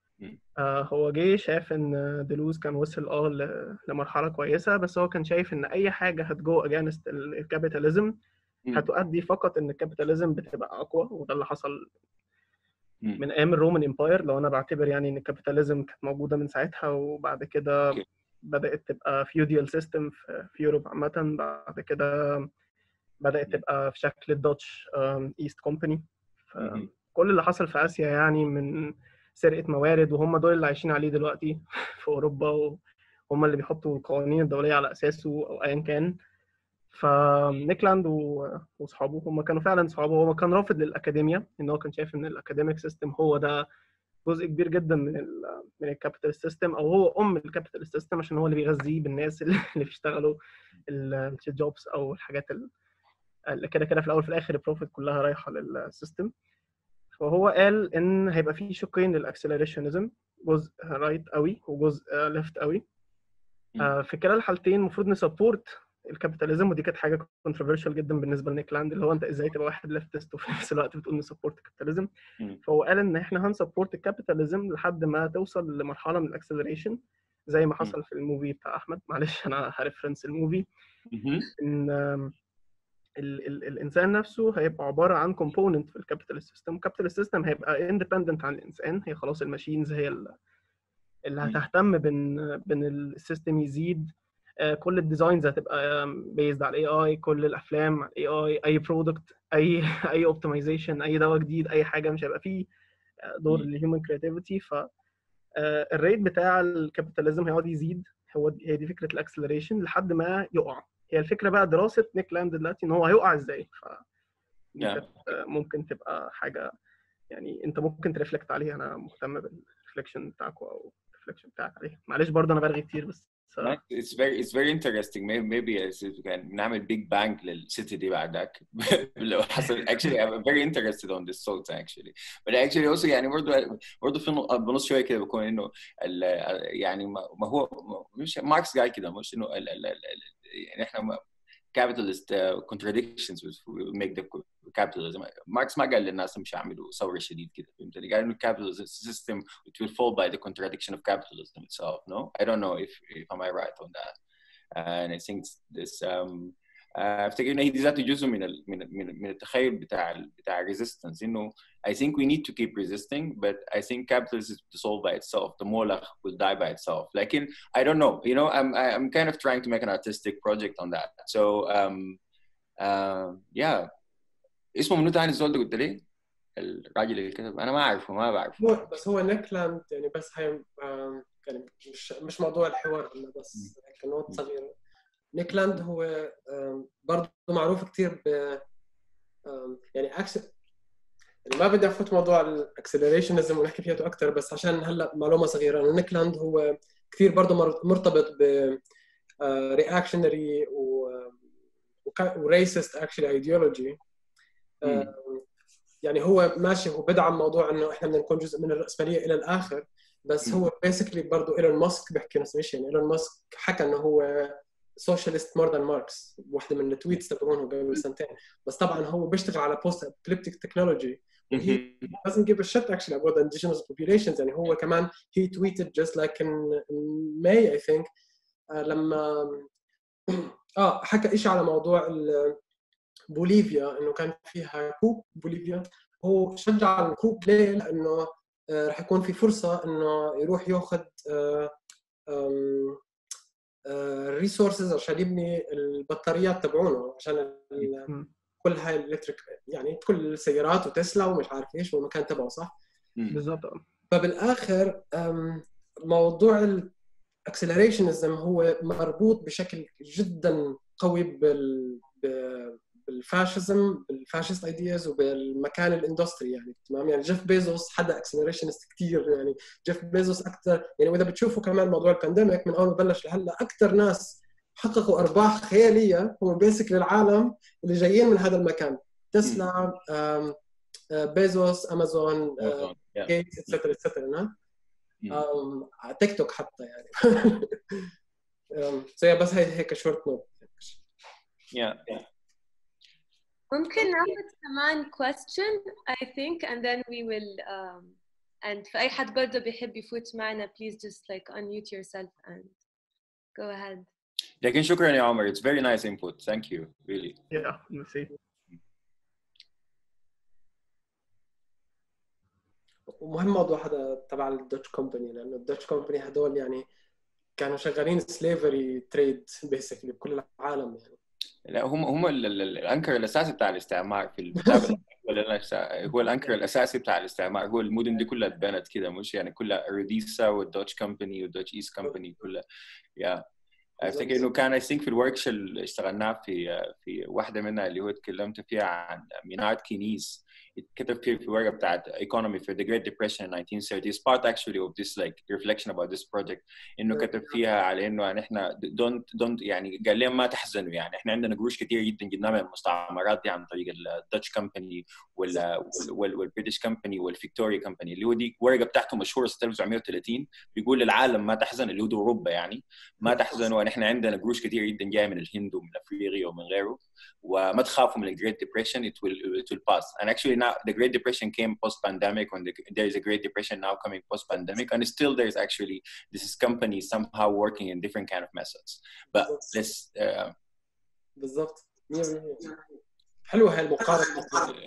هو جه شاف ان ديلوز كان وصل اه لمرحلة كويسة بس هو كان شايف ان اي حاجة هتجو اجانست الكابيتاليزم هتؤدي فقط ان الكابيتاليزم بتبقى اقوى. وده اللي حصل من ايام الرومان امباير لو انا بعتبر يعني ان الكابيتاليزم كانت موجودة من ساعتها وبعد كده بدأت تبقى فيوديال سيستم في يوروب عامة. بعد كده بدأت تبقى في شكل الدوتش ايست كومباني. فكل اللي حصل في آسيا يعني من سرقة موارد وهم دول اللي عايشين عليه دلوقتي في أوروبا وهم اللي بيحطوا القوانين الدولية على أساسه أو أيا كان. فنيكلاند وصحابه هم كانوا فعلا صحابه. هو كان رافض للأكاديميا إن هو كان شايف إن الأكاديميك سيستم هو ده جزء كبير جدا من ال من الكابيتال سيستم او هو ام الكابيتال سيستم عشان هو اللي بيغذيه بالناس اللي بيشتغلوا الشيت جوبز او الحاجات اللي كده كده في الاول في الاخر البروفيت كلها رايحه للسيستم. فهو قال ان هيبقى في شقين للاكسلريشنزم جزء رايت قوي وجزء ليفت قوي. في كلا الحالتين المفروض نسبورت الكابيتاليزم ودي كانت حاجه كونتروفيرشال جدا بالنسبه لنيكلاند اللي هو انت ازاي تبقى واحد ليفتست وفي نفس الوقت بتقول نسبورت الكابيتاليزم. فهو قال ان احنا هنسبورت الكابيتاليزم لحد ما توصل لمرحله من الاكسلريشن زي ما حصل في الموفي بتاع احمد. معلش انا هريفرنس الموفي ان ال ال الانسان نفسه هيبقى عباره عن كومبوننت في الكابيتاليست سيستم. الكابيتاليست سيستم هيبقى اندبندنت عن الانسان. هي خلاص الماشينز هي اللي هتهتم بان بان السيستم يزيد. كل الديزاينز هتبقى بيزد على الاي اي. كل الافلام على الاي اي. اي برودكت اي اي اوبتمايزيشن اي دواء جديد اي حاجه مش هيبقى فيه دور للهيومن كرياتيفيتي. ف الريت بتاع الكابيتاليزم هيقعد يزيد. هو هي دي فكره الاكسلريشن لحد ما يقع. هي الفكره بقى دراسه نيكلاند دلوقتي ان هو هيقع ازاي. ف ممكن تبقى حاجه يعني انت ممكن ترفلكت عليها. انا مهتم الريفلكشن بتاعكم او الريفلكشن بتاعك عليه. معلش برضه انا برغي كتير بس it's very it's very interesting. maybe maybe كان نعمل big bang للcity دي بعدك لو حصل. actually I'm very interested on this salt actually, but actually also يعني برضه برضه في بنص شويه كده بكون انه يعني ما هو مش ماركس قال كده مش انه يعني احنا capitalist uh, contradictions will make the capitalism. ماركس ما قال للناس مش هيعملوا ثورة شديد كده فهمتني. قال إنه capitalism system it will fall by the contradiction of capitalism itself. No, I don't know if if am I right on that. Uh, and I think this um افتكر ان هي دي ذاته جزء من ال من من من التخيل بتاع ال بتاع resistance. انه I think we need to keep resisting, but I think capitalism is dissolved by itself. The molach will die by itself. Like in, I don't know, you know, I'm I'm kind of trying to make an artistic project on that. So um uh, yeah. اسمه منو تاني الزول ده قلت لي؟ الراجل اللي كتب انا ما اعرفه ما بعرفه. بس هو نيكلاند يعني بس هي يعني مش مش موضوع الحوار انه بس كنوت صغيره. نيكلاند هو برضه معروف كثير ب يعني أكس... يعني ما بدي افوت موضوع الاكسلريشنزم ونحكي فيه اكثر بس عشان هلا معلومه صغيره انه نيكلاند هو كثير برضه مرتبط ب رياكشنري و وريسست اكشلي ايديولوجي. يعني هو ماشي هو بدعم موضوع انه احنا بدنا نكون جزء من الرأسمالية الى الاخر بس هو بيسكلي برضه ايلون ماسك بيحكي نفس الشيء. يعني ايلون ماسك حكى انه هو سوشيالست مور ذان ماركس واحده من التويتس تبعونه قبل سنتين. بس طبعا هو بيشتغل على بوست ابوكاليبتيك تكنولوجي وهي doesn't give a shit actually about the indigenous populations. يعني هو كمان he tweeted just like in May I think لما اه حكى إشي على موضوع بوليفيا انه كان فيها كوب بوليفيا. هو شجع الكوب ليه؟ لانه راح يكون في فرصه انه يروح ياخذ ريسورسز عشان يبني البطاريات تبعونه عشان كل هاي الالكتريك يعني كل السيارات وتسلا ومش عارف ايش والمكان تبعه صح بالضبط. فبالاخر موضوع الاكسلريشنزم هو مربوط بشكل جدا قوي بال بالفاشيزم بالفاشيست ايدياز وبالمكان الاندستري يعني تمام. يعني جيف بيزوس حدا اكسلريشنست كثير. يعني جيف بيزوس اكثر يعني واذا بتشوفوا كمان موضوع البانديميك من اول ما بلش لهلا اكثر ناس حققوا ارباح خياليه هم بيسك للعالم اللي جايين من هذا المكان. تسلا بيزوس امازون جيتس اتسترا اتسترا تيك توك حتى يعني سو بس هي هيك شورت نوت. yeah ممكن ناخذ كمان question I think and then we will um, and في أي حد برضه بيحب يفوت معنا please just like unmute yourself and go ahead. لكن شكرا يا عمر. It's very nice input. Thank you really. Yeah, merci. ومهم موضوع هذا تبع الدوتش كومباني لأنه الدوتش كومباني هدول يعني كانوا شغالين سليفري تريد بيسكلي بكل العالم يعني. لا هم هم الانكر الاساسي بتاع الاستعمار في الكتاب هو الانكر الاساسي بتاع الاستعمار. هو المدن دي كلها اتبنت كده مش يعني كلها روديسا والدوتش كومباني والدوتش ايست كومباني كلها. يا افتكر انه كان I think في الوركشوب اللي اشتغلناه في في واحده منها اللي هو تكلمت فيها عن مينارد كينيز. كتب في في ورقه بتاعت economy for the Great Depression in nineteen thirty. It's part actually of this like reflection about this project. انه كتب فيها على انه احنا don't don't يعني قال لهم ما تحزنوا يعني احنا عندنا قروش كثير جدا جبناها من المستعمرات دي عن طريق الداتش كمباني وال والبريتش كمباني والفيكتوريا كمباني اللي هو دي ورقه بتاعته مشهوره سنه ألف وتسعمية وثلاثين. بيقول للعالم ما تحزن اللي هو اوروبا يعني ما تحزنوا احنا عندنا قروش كثير جدا جايه من الهند ومن افريقيا ومن غيره وما تخافوا من الجريت ديبريشن. it will it will pass. And actually now the Great Depression came post pandemic when the, there is a Great Depression now coming post pandemic and still there is actually this is companies somehow working in different kind of methods but this uh, بالضبط مية بالمية حلوه هاي المقارنه.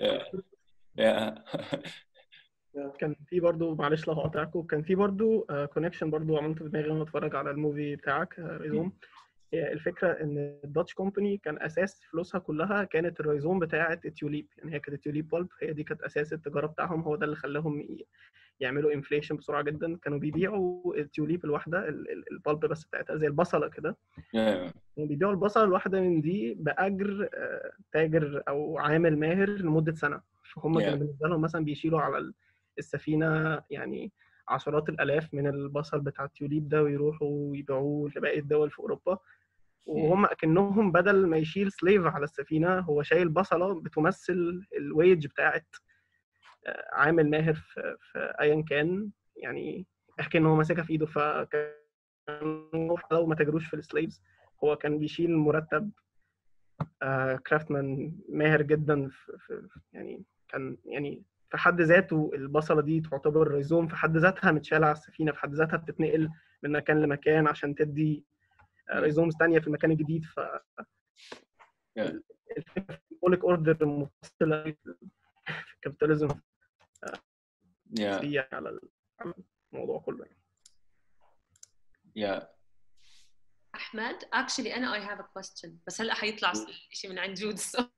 كان في برضو معلش لو هقطعكم كان في برضو كونكشن برضو عملت في دماغي وانا بتفرج على الموفي بتاعك ريزوم. هي الفكره ان الداتش كومباني كان اساس فلوسها كلها كانت الريزوم بتاعه التيوليب. يعني هي كانت التيوليب بالب هي دي كانت اساس التجاره بتاعهم. هو ده اللي خلاهم يعملوا انفليشن بسرعه جدا. كانوا بيبيعوا التيوليب الواحده البالب بس بتاعتها زي البصله كده. يعني بيبيعوا البصله الواحده من دي باجر تاجر او عامل ماهر لمده سنه. فهم كانوا بالنسبه لهم مثلا بيشيلوا على السفينه يعني عشرات الالاف من البصل بتاع التيوليب ده ويروحوا ويبيعوه لباقي الدول في اوروبا، وهم اكنهم بدل ما يشيل سليف على السفينه هو شايل بصله بتمثل الويج بتاعت عامل ماهر في, في ايا كان، يعني اكن هو ماسكها في ايده. فكان لو ما تجروش في السليفز هو كان بيشيل مرتب آه كرافتمان ماهر جدا في, في يعني كان يعني في حد ذاته البصله دي تعتبر ريزوم في حد ذاتها متشاله على السفينه، في حد ذاتها بتتنقل من مكان لمكان عشان تدي ريزومز ثانيه في المكان الجديد. ف الفكره في بوليك اوردر متصله في الكابيتاليزم yeah. على الموضوع كله. yeah. أحمد actually أنا I have a question بس هلأ حيطلع شيء من عند جود الصوت.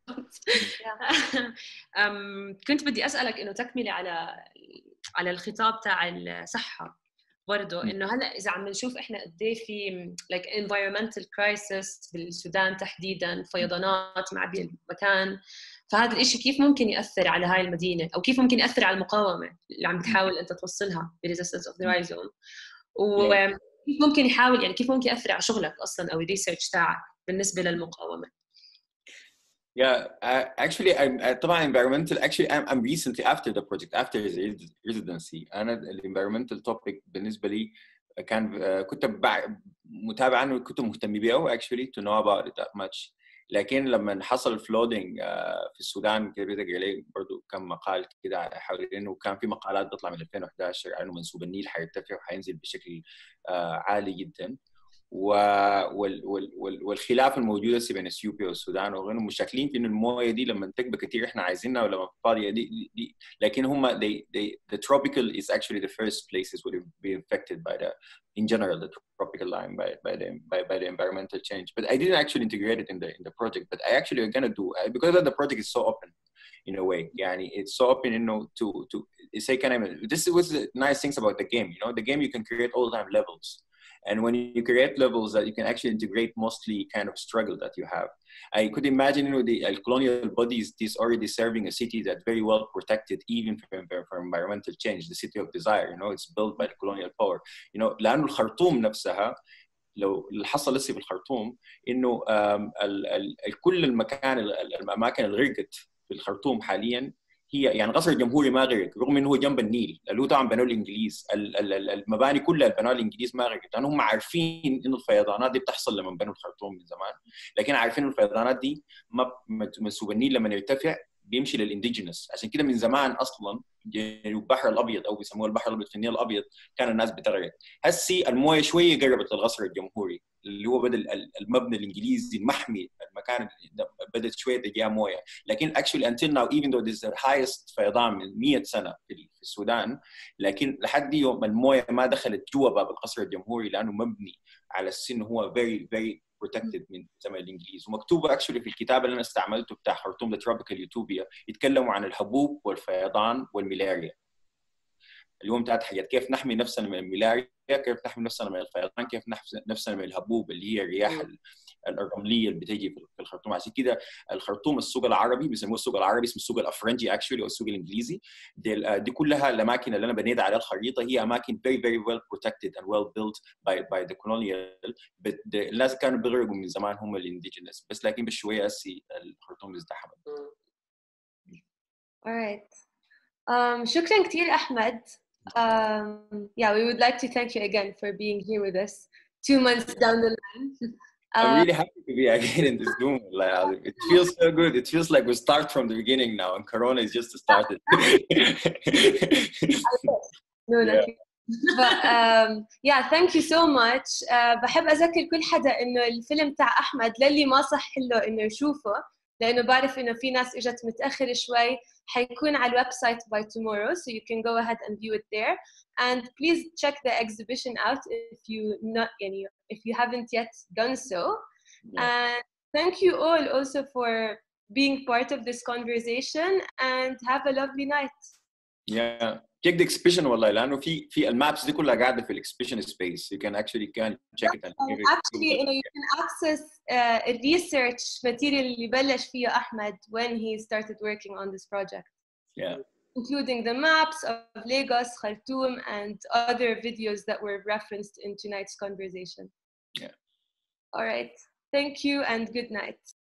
كنت بدي أسألك إنه تكملة على على الخطاب تاع الصحة برضه، إنه هلأ إذا عم نشوف إحنا قديه في like environmental crisis بالسودان تحديداً، فيضانات معبية المكان، فهذا الإشي كيف ممكن يأثر على هاي المدينة أو كيف ممكن يأثر على المقاومة اللي عم بتحاول أنت توصلها ب resistance of the rhizome، وكيف ممكن يحاول يعني كيف ممكن يأثر على شغلك أصلاً أو الريسيرش تاعك بالنسبة للمقاومة؟ Yeah, uh, actually, I'm uh, طبعا environmental. Actually, I'm, I'm recently after the project, after residency. أنا ال environmental topic بالنسبة لي كان uh, كنت متابع عنه، كنت مهتم بيه actually to know about it that much. لكن لما حصل flooding uh, في السودان كده عليه برضو كم مقال كده حوالين، وكان في مقالات بتطلع من ألفين وإحدى عشر إنه منسوب النيل حيرتفع وحينزل بشكل uh, عالي جدا. والخلاف الموجود هسه بين اثيوبيا والسودان وغيرهم مشكلين في ان المويه دي لما تكبر كثير احنا عايزينها ولما فاضيه دي, دي لكن هم they, they, the tropical is actually the first places would be affected by the in general the tropical line by by the by, by the environmental change. But I didn't actually integrate it in the in the project. But I actually are gonna do because the project is so open in a way. يعني it's so open, you know, to to say kind of this was the nice things about the game. You know, the game you can create all time levels. And when you create levels that you can actually integrate mostly kind of struggle that you have. I could imagine, you know, the uh, colonial bodies, this already serving a city that's very well protected even from, from environmental change, the city of desire, you know, it's built by the colonial power. You know, لأنه الخرطوم نفسها لو اللي حصل لسه في الخرطوم إنه ال ال كل المكان الأماكن اللي غرقت في الخرطوم حالياً هي يعني قصر الجمهوري ما غرق رغم انه هو جنب النيل، اللي هو طبعا بنوه الانجليز، المباني كلها بنوها الانجليز ما غرقت لانهم عارفين انه الفيضانات دي بتحصل لما بنوا الخرطوم من زمان، لكن عارفين الفيضانات دي ما منسوب النيل لما يرتفع بيمشي للانديجينس، عشان كده من زمان اصلا البحر الابيض او بيسموه البحر الابيض في النيل الابيض كان الناس بتغرق. هسي المويه شويه قربت للقصر الجمهوري اللي هو بدا المبنى الانجليزي المحمي، المكان بدات شويه تجاه مويه، لكن actually until now even though this is the highest فيضان من مئة سنه في السودان، لكن لحد يوم المويه ما دخلت جوا باب القصر الجمهوري لانه مبني على السن هو very very protected من زمان الانجليز. ومكتوبه actually في الكتاب اللي انا استعملته بتاع خرطوم The Tropical Utopia يتكلموا عن الحبوب والفيضان والملاريا، اليوم ثلاث حاجات: كيف نحمي نفسنا من الملاريا، كيف نحمي نفسنا من الفيضان، كيف نحمي نفسنا من الهبوب اللي هي الرياح الرمليه اللي بتجي في الخرطوم. عشان كده الخرطوم السوق العربي بيسموه السوق العربي، اسمه السوق الافرنجي اكشولي او السوق الانجليزي. دي, دي كلها الاماكن اللي انا بنيت على الخريطه هي اماكن very very well protected and well built by by the colonial. الناس كانوا بيغرقوا من زمان هم الانديجينس، بس لكن بشويه هسي الخرطوم ازدحمت. alright um, شكرا كثير أحمد. Um, yeah, we would like to thank you again for being here with us two months down the line. Uh, I'm really happy to be again in this Zoom. Like, it feels so good. It feels like we start from the beginning now, and Corona is just started. no, yeah. But um, yeah, thank you so much. Uh, بحب أذكر كل حدا إنه الفيلم تاع أحمد للي ما صح له إنه يشوفه، لأنه بعرف إنه في ناس إجت متأخر شوي، حيكون على الويب سايت by tomorrow, so you can go ahead and view it there. And please check the exhibition out if you not يعني if you haven't yet done so. Yeah. And thank you all also for being part of this conversation, and have a lovely night. Yeah. check the exhibition والله، لأنه في في المابس دي كلها قاعدة في exhibition space. You can actually can check it. And actually, you know, you can access uh, a research material اللي بلش فيه أحمد when he started working on this project. Yeah. including the maps of Lagos, Khartoum, and other videos that were referenced in tonight's conversation. Yeah. All right. Thank you and good night.